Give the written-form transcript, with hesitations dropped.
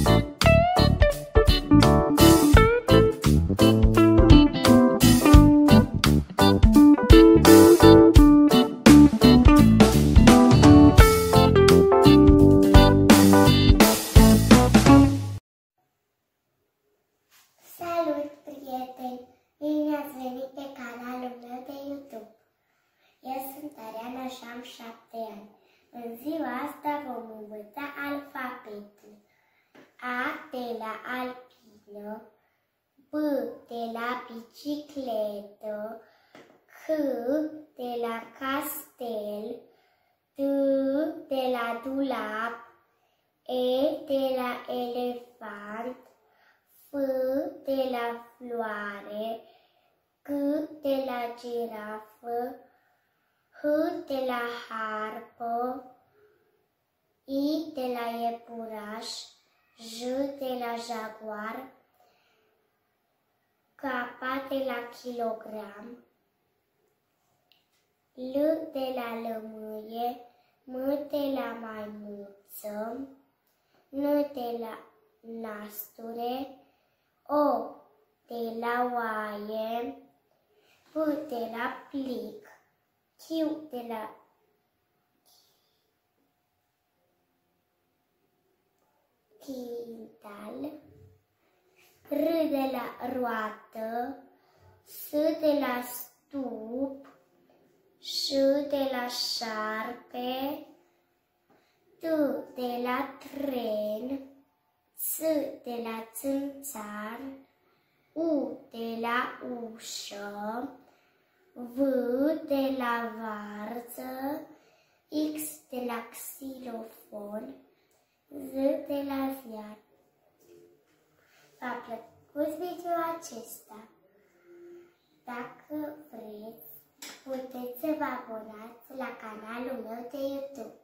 Salut, prieteni! Bine ați venit pe canalul meu de YouTube. Eu sunt Ariana și am 7 ani. În ziua asta vom învăța alfabetul. A de la albină, B de la bicicletă, C de la castel, D de la dulap, E de la elefant, F de la floare, G de la girafă, H de la harpă, I de la iepuraș, J de la jaguar, K de la kilogram, L de la lămâie, M de la maimuță, N de la nasture, O de la oaie, P de la plic, Q de la quintal, R de la roată, S de la stup, Ș de la șarpe, T de la tren, S de la țânțar, U de la ușă, V de la varză, X de la xilofon, Z de la ziar. V-a plăcut video acesta? Dacă vreți, puteți să vă abonați la canalul meu de YouTube.